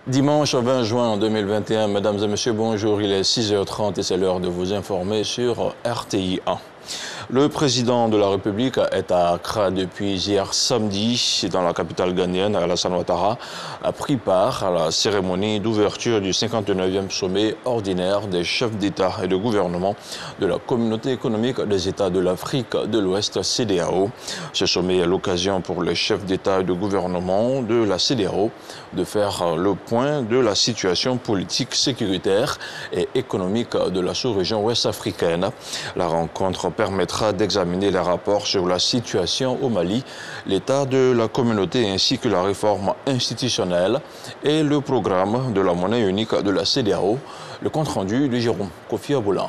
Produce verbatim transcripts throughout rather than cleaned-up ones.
Dimanche vingt juin deux mille vingt et un, mesdames et messieurs, bonjour, il est six heures trente et c'est l'heure de vous informer sur R T I un. Le président de la République est à Accra depuis hier samedi, dans la capitale ghanéenne, Alassane Ouattara, a pris part à la cérémonie d'ouverture du cinquante-neuvième sommet ordinaire des chefs d'État et de gouvernement de la Communauté économique des États de l'Afrique de l'Ouest, C D A O. Ce sommet est l'occasion pour les chefs d'État et de gouvernement de la C D A O de faire le point de la situation politique, sécuritaire et économique de la sous-région ouest africaine. La rencontre permettra d'examiner les rapports sur la situation au Mali, l'état de la communauté ainsi que la réforme institutionnelle et le programme de la monnaie unique de la C D A O. Le compte-rendu de Jérôme Kofi Aboula.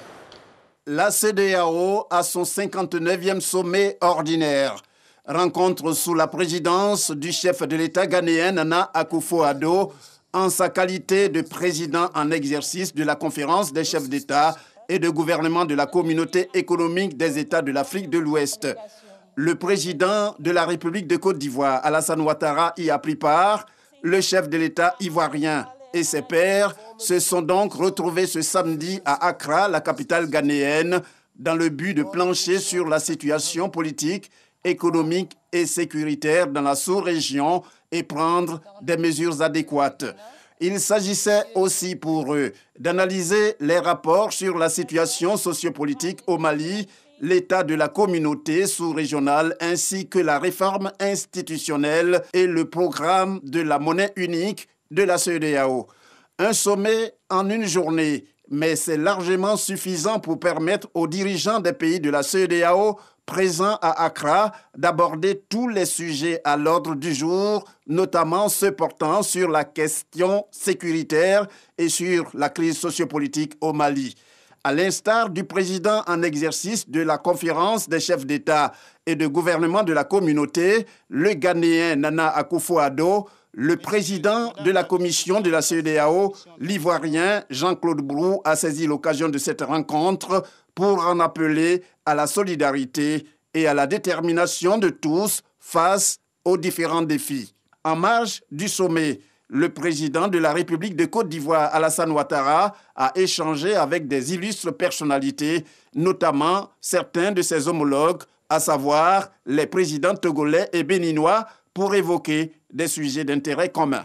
La C D A O a son cinquante-neuvième sommet ordinaire. Rencontre sous la présidence du chef de l'État ghanéen Nana Akufo-Addo en sa qualité de président en exercice de la conférence des chefs d'État et de gouvernement de la Communauté économique des États de l'Afrique de l'Ouest. Le président de la République de Côte d'Ivoire, Alassane Ouattara, y a pris part. Le chef de l'État ivoirien et ses pairs se sont donc retrouvés ce samedi à Accra, la capitale ghanéenne, dans le but de plancher sur la situation politique, économique et sécuritaire dans la sous-région et prendre des mesures adéquates. Il s'agissait aussi pour eux d'analyser les rapports sur la situation sociopolitique au Mali, l'état de la communauté sous-régionale ainsi que la réforme institutionnelle et le programme de la monnaie unique de la C D A O. Un sommet en une journée, mais c'est largement suffisant pour permettre aux dirigeants des pays de la C D A O présents à Accra d'aborder tous les sujets à l'ordre du jour, notamment ceux portant sur la question sécuritaire et sur la crise sociopolitique au Mali. À l'instar du président en exercice de la conférence des chefs d'État et de gouvernement de la communauté, le Ghanéen Nana Akufo-Addo, le président de la commission de la C D A O, l'Ivoirien Jean-Claude Brou, a saisi l'occasion de cette rencontre pour en appeler à la solidarité et à la détermination de tous face aux différents défis. En marge du sommet, le président de la République de Côte d'Ivoire, Alassane Ouattara, a échangé avec des illustres personnalités, notamment certains de ses homologues, à savoir les présidents togolais et béninois, pour évoquer des sujets d'intérêt commun.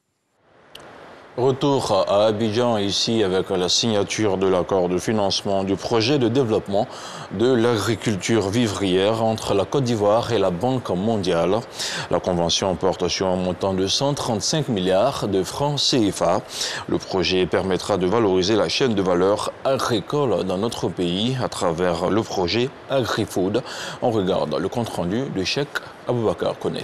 Retour à Abidjan, ici, avec la signature de l'accord de financement du projet de développement de l'agriculture vivrière entre la Côte d'Ivoire et la Banque mondiale. La convention porte sur un montant de cent trente-cinq milliards de francs C F A. Le projet permettra de valoriser la chaîne de valeur agricole dans notre pays à travers le projet AgriFood. On regarde le compte-rendu de Cheikh Aboubakar Koné.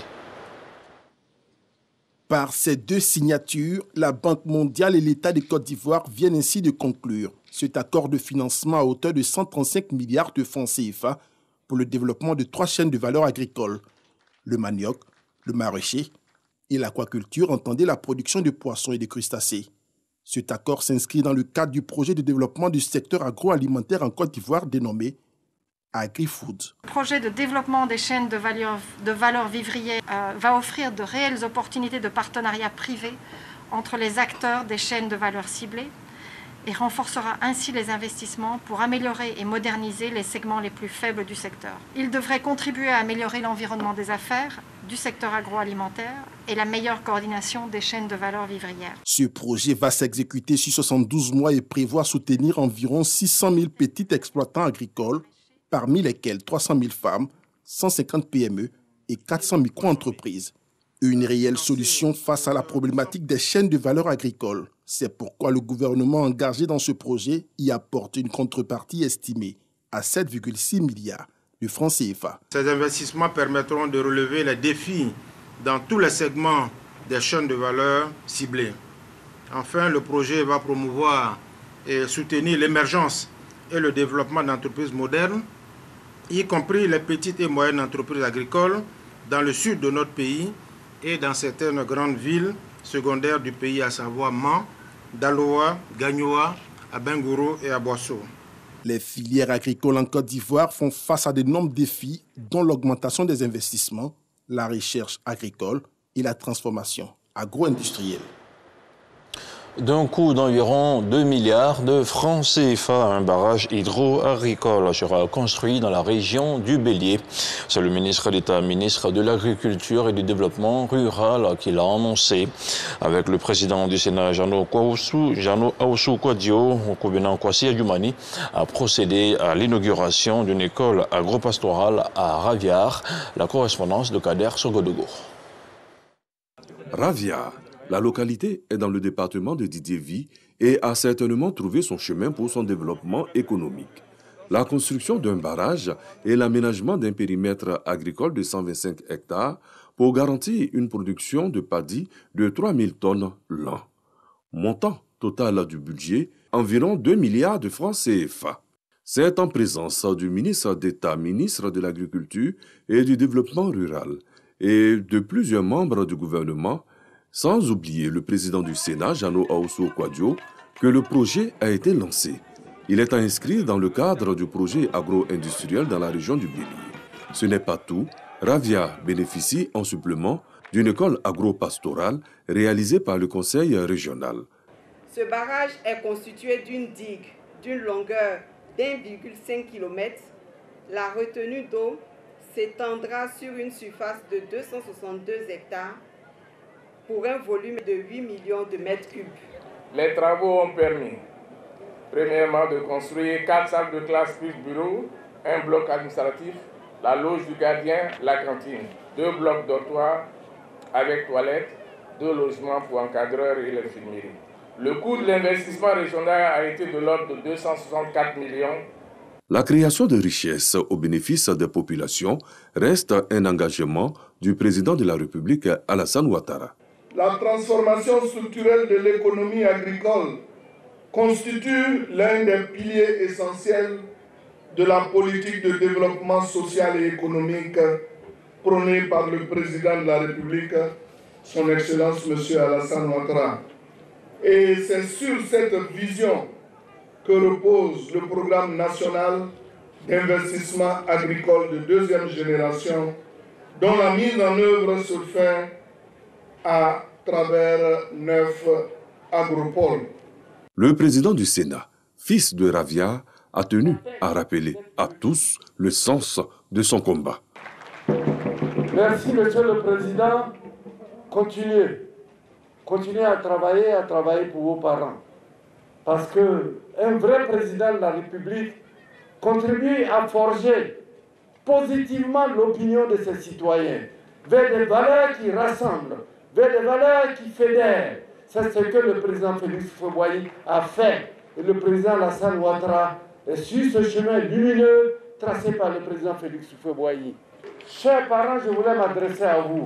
Par ces deux signatures, la Banque mondiale et l'État de Côte d'Ivoire viennent ainsi de conclure cet accord de financement à hauteur de cent trente-cinq milliards de francs C F A pour le développement de trois chaînes de valeur agricoles. Le manioc, le maraîcher et l'aquaculture entendaient la production de poissons et de crustacés. Cet accord s'inscrit dans le cadre du projet de développement du secteur agroalimentaire en Côte d'Ivoire dénommé AgriFood. Le projet de développement des chaînes de valeur, de valeur vivrière euh, va offrir de réelles opportunités de partenariat privé entre les acteurs des chaînes de valeur ciblées et renforcera ainsi les investissements pour améliorer et moderniser les segments les plus faibles du secteur. Il devrait contribuer à améliorer l'environnement des affaires, du secteur agroalimentaire et la meilleure coordination des chaînes de valeur vivrière. Ce projet va s'exécuter sur soixante-douze mois et prévoit soutenir environ six cent mille petits exploitants agricoles, parmi lesquels trois cent mille femmes, cent cinquante P M E et quatre cents micro-entreprises. Une réelle solution face à la problématique des chaînes de valeur agricole. C'est pourquoi le gouvernement engagé dans ce projet y apporte une contrepartie estimée à sept virgule six milliards de francs C F A. Ces investissements permettront de relever les défis dans tous les segments des chaînes de valeur ciblées. Enfin, le projet va promouvoir et soutenir l'émergence et le développement d'entreprises modernes, y compris les petites et moyennes entreprises agricoles dans le sud de notre pays et dans certaines grandes villes secondaires du pays, à savoir Man, Daloa, Gagnoa, Abengouro et Abosso. Les filières agricoles en Côte d'Ivoire font face à de nombreux défis, dont l'augmentation des investissements, la recherche agricole et la transformation agro-industrielle. d'un coût d'environ deux milliards de francs C F A. Un barrage hydro-agricole sera construit dans la région du Bélier. C'est le ministre d'État, ministre de l'Agriculture et du Développement rural qui l'a annoncé. Avec le président du Sénat, Jano Aoussou Kouadio, Koubenan Kwasi Adjoumani, a procédé à l'inauguration d'une école agropastorale à Raviar. La correspondance de Kader Sogodogo. Raviar. La localité est dans le département de Didiévi et a certainement trouvé son chemin pour son développement économique. La construction d'un barrage et l'aménagement d'un périmètre agricole de cent vingt-cinq hectares pour garantir une production de paddy de trois mille tonnes l'an. Montant total du budget, environ deux milliards de francs C F A. C'est en présence du ministre d'État, ministre de l'Agriculture et du Développement rural et de plusieurs membres du gouvernement, sans oublier le président du Sénat, Jano Aoussou Kouadio, que le projet a été lancé. Il est inscrit dans le cadre du projet agro-industriel dans la région du Bélier. Ce n'est pas tout. Raviar bénéficie en supplément d'une école agro-pastorale réalisée par le conseil régional. Ce barrage est constitué d'une digue d'une longueur d'un virgule cinq kilomètre. La retenue d'eau s'étendra sur une surface de deux cent soixante-deux hectares pour un volume de huit millions de mètres cubes. Les travaux ont permis, premièrement, de construire quatre salles de classe plus bureaux, un bloc administratif, la loge du gardien, la cantine, deux blocs dortoirs avec toilettes, deux logements pour encadreurs et l'infirmerie. Le coût de l'investissement régional a été de l'ordre de deux cent soixante-quatre millions. La création de richesses au bénéfice des populations reste un engagement du président de la République, Alassane Ouattara. La transformation structurelle de l'économie agricole constitue l'un des piliers essentiels de la politique de développement social et économique prônée par le président de la République, son Excellence M. Alassane Ouattara. Et c'est sur cette vision que repose le programme national d'investissement agricole de deuxième génération, dont la mise en œuvre se fait à travers neuf agropoles. Le président du Sénat, fils de Raviar, a tenu à rappeler à tous le sens de son combat. Merci, Monsieur le Président. Continuez. Continuez à travailler, à travailler pour vos parents. Parce qu'un vrai président de la République contribue à forger positivement l'opinion de ses citoyens vers des valeurs qui rassemblent, vers des valeurs qui fédèrent. C'est ce que le président Félix Houphouët-Boigny a fait. Et le président Alassane Ouattara est sur ce chemin lumineux tracé par le président Félix Houphouët-Boigny. Chers parents, je voulais m'adresser à vous.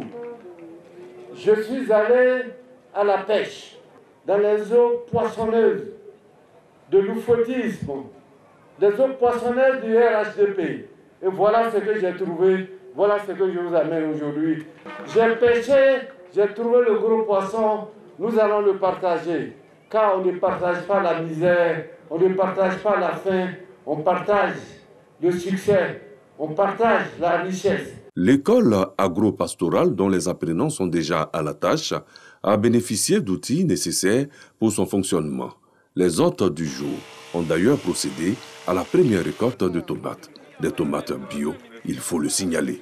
Je suis allé à la pêche, dans les eaux poissonneuses de l'oufoutisme, des eaux poissonneuses du R H D P. Et voilà ce que j'ai trouvé, voilà ce que je vous amène aujourd'hui. J'ai pêché, j'ai trouvé le gros poisson, nous allons le partager. Car on ne partage pas la misère, on ne partage pas la faim, on partage le succès, on partage la richesse. L'école agro-pastorale, dont les apprenants sont déjà à la tâche, a bénéficié d'outils nécessaires pour son fonctionnement. Les hôtes du jour ont d'ailleurs procédé à la première récolte de tomates. Des tomates bio, il faut le signaler.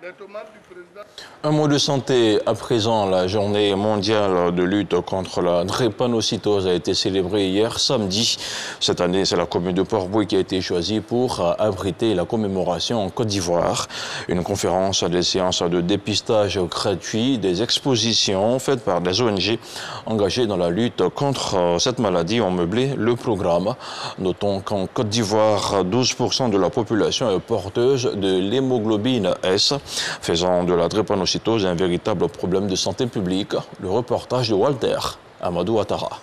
Un mot de santé à présent. La journée mondiale de lutte contre la drépanocytose a été célébrée hier samedi. Cette année, c'est la commune de Port-Bouët qui a été choisie pour abriter la commémoration en Côte d'Ivoire. Une conférence, des séances de dépistage gratuit, des expositions faites par des O N G engagées dans la lutte contre cette maladie ont meublé le programme. Notons qu'en Côte d'Ivoire, douze pour cent de la population est porteuse de l'hémoglobine S, faisant de la drépanocytose un véritable problème de santé publique. Le reportage de Walter Amadou Ouattara.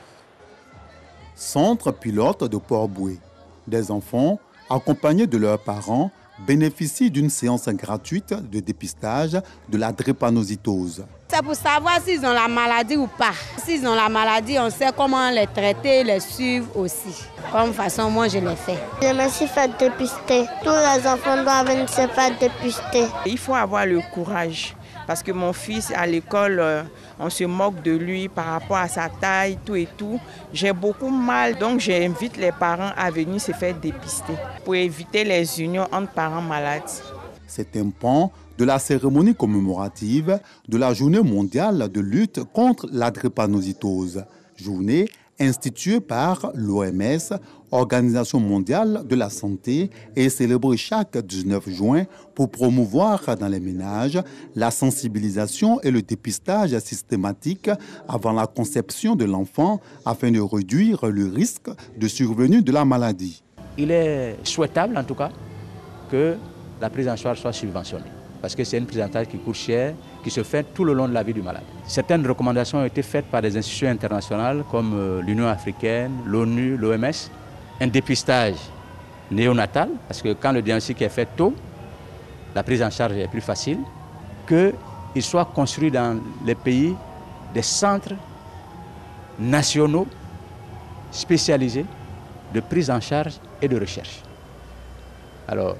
Centre pilote de Port-Bouët. Des enfants, accompagnés de leurs parents, bénéficient d'une séance gratuite de dépistage de la drépanocytose. C'est pour savoir s'ils ont la maladie ou pas. S'ils ont la maladie, on sait comment les traiter, les suivre aussi. Comme façon, moi, je l'ai fait. Je me suis fait dépister. Tous les enfants doivent venir se faire dépister. Il faut avoir le courage Parce que mon fils, à l'école, euh, on se moque de lui par rapport à sa taille, tout et tout. J'ai beaucoup mal, donc j'invite les parents à venir se faire dépister pour éviter les unions entre parents malades. C'est un pan de la cérémonie commémorative de la Journée mondiale de lutte contre la drépanocytose. Journée instituée par l'O M S, Organisation mondiale de la santé, et célébrée chaque dix-neuf juin pour promouvoir dans les ménages la sensibilisation et le dépistage systématique avant la conception de l'enfant afin de réduire le risque de survenue de la maladie. Il est souhaitable en tout cas que la prise en charge soit subventionnée, parce que c'est une prise en charge qui coûte cher, qui se fait tout le long de la vie du malade. Certaines recommandations ont été faites par des institutions internationales comme l'Union africaine, l'ONU, l'O M S. Un dépistage néonatal, parce que quand le diagnostic est fait tôt, la prise en charge est plus facile, qu'il soit construit dans les pays des centres nationaux spécialisés de prise en charge et de recherche. Alors,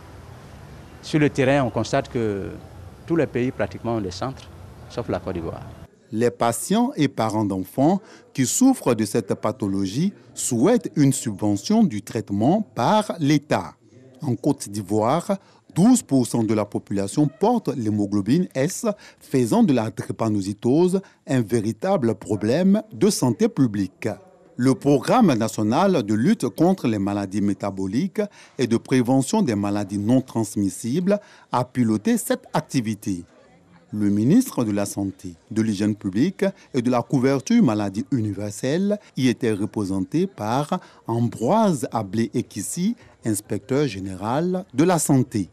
sur le terrain, on constate que tous les pays pratiquement ont des centres, sauf la Côte d'Ivoire. Les patients et parents d'enfants qui souffrent de cette pathologie souhaitent une subvention du traitement par l'État. En Côte d'Ivoire, douze pour cent de la population porte l'hémoglobine S, faisant de la drépanocytose un véritable problème de santé publique. Le programme national de lutte contre les maladies métaboliques et de prévention des maladies non transmissibles a piloté cette activité. Le ministre de la Santé, de l'Hygiène publique et de la couverture maladie universelle y était représenté par Ambroise Ablé-Ekissi, inspecteur général de la santé.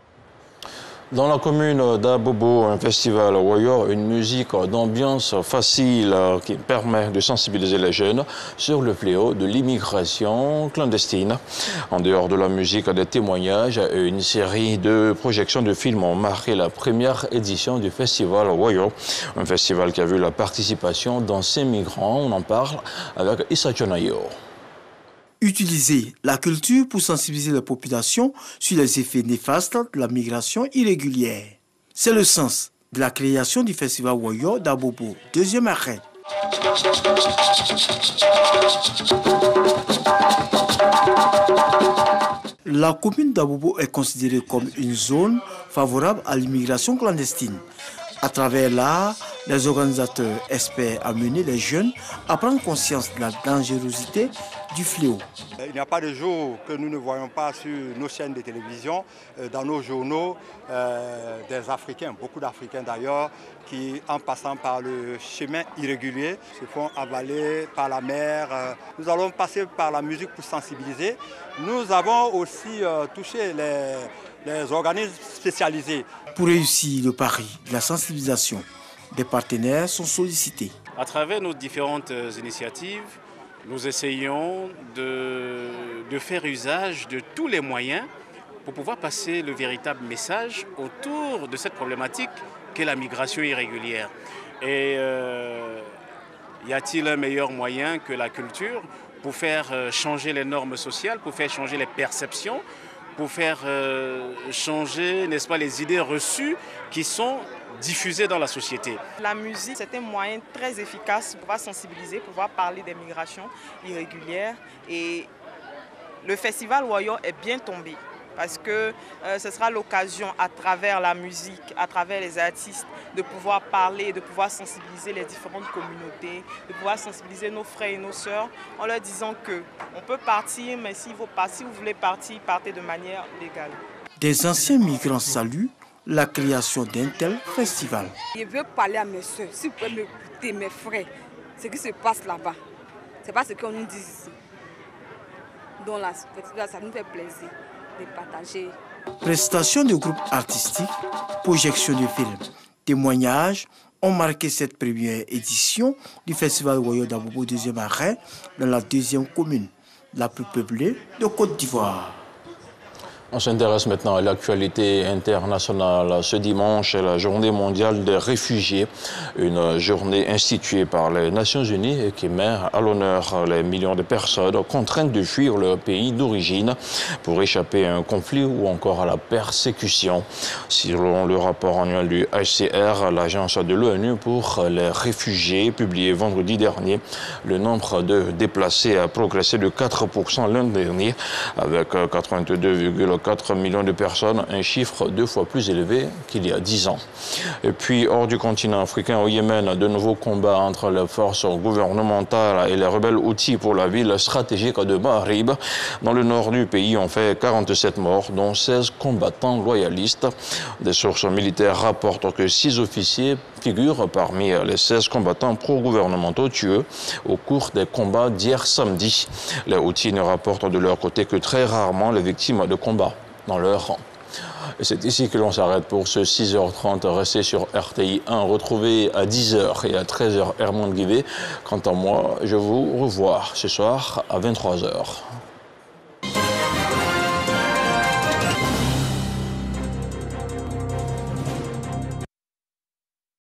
Dans la commune d'Abobo, un festival Woyo, une musique d'ambiance facile qui permet de sensibiliser les jeunes sur le fléau de l'immigration clandestine. En dehors de la musique, des témoignages et une série de projections de films ont marqué la première édition du festival Woyo. Un festival qui a vu la participation d'anciens migrants. On en parle avec Issa Chonayo. Utiliser la culture pour sensibiliser la population sur les effets néfastes de la migration irrégulière. C'est le sens de la création du festival Woyo d'Abobo, deuxième arrêt. La commune d'Abobo est considérée comme une zone favorable à l'immigration clandestine. À travers l'art, les organisateurs espèrent amener les jeunes à prendre conscience de la dangerosité du fléau. Il n'y a pas de jour que nous ne voyons pas sur nos chaînes de télévision, dans nos journaux, euh, des Africains, beaucoup d'Africains d'ailleurs, qui en passant par le chemin irrégulier se font avaler par la mer. Nous allons passer par la musique pour sensibiliser. Nous avons aussi euh, touché les, les organismes spécialisés. Pour réussir le pari de la sensibilisation, des partenaires sont sollicités. À travers nos différentes initiatives, nous essayons de, de faire usage de tous les moyens pour pouvoir passer le véritable message autour de cette problématique qu'est la migration irrégulière. Et euh, y a-t-il un meilleur moyen que la culture pour faire changer les normes sociales, pour faire changer les perceptions, pour faire euh, changer, n'est-ce pas, les idées reçues qui sont diffusées dans la société. La musique, c'est un moyen très efficace pour pouvoir sensibiliser, pour pouvoir parler des migrations irrégulières. Et le festival Woyo est bien tombé parce que euh, ce sera l'occasion, à travers la musique, à travers les artistes, de pouvoir parler, de pouvoir sensibiliser les différentes communautés, de pouvoir sensibiliser nos frères et nos sœurs en leur disant qu'on peut partir, mais si vous, si vous voulez partir, partez de manière légale. Des anciens migrants saluent la création d'un tel festival. Je veux parler à mes soeurs, si vous pouvez m'écouter, mes frères, ce qui se passe là-bas. Ce n'est pas ce qu'on nous dit ici. Donc la festival, ça nous fait plaisir de partager. Prestation de groupes artistiques, projection de films, témoignages ont marqué cette première édition du festival Woyo d'Abobo deuxième arrêt dans la deuxième commune, la plus peuplée de Côte d'Ivoire. On s'intéresse maintenant à l'actualité internationale. Ce dimanche est la journée mondiale des réfugiés, une journée instituée par les Nations Unies et qui met à l'honneur les millions de personnes contraintes de fuir leur pays d'origine pour échapper à un conflit ou encore à la persécution. Selon le rapport annuel du H C R, l'agence de l'ONU pour les réfugiés, publié vendredi dernier, le nombre de déplacés a progressé de quatre pour cent l'an dernier, avec quatre-vingt-deux virgule quatre millions de personnes, un chiffre deux fois plus élevé qu'il y a dix ans. Et puis, hors du continent africain, au Yémen, de nouveaux combats entre les forces gouvernementales et les rebelles houthis pour la ville stratégique de Marib. Dans le nord du pays, on fait quarante-sept morts, dont seize combattants loyalistes. Des sources militaires rapportent que six officiers figurent parmi les seize combattants pro-gouvernementaux tués au cours des combats d'hier samedi. Les Houthis ne rapportent de leur côté que très rarement les victimes de combats dans leur rang. Et c'est ici que l'on s'arrête pour ce six heures trente. Restez sur R T I un, retrouvez à dix heures et à treize heures Herman Guivet. Quant à moi, je vous revois ce soir à vingt-trois heures.